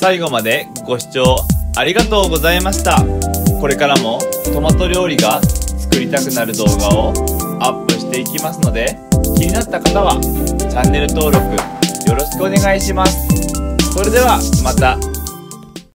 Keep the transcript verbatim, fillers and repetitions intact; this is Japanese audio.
最後までご視聴ありがとうございました。これからもトマト料理が作りたくなる動画をアップしていきますので、気になった方はチャンネル登録よろしくお願いします。それではまた。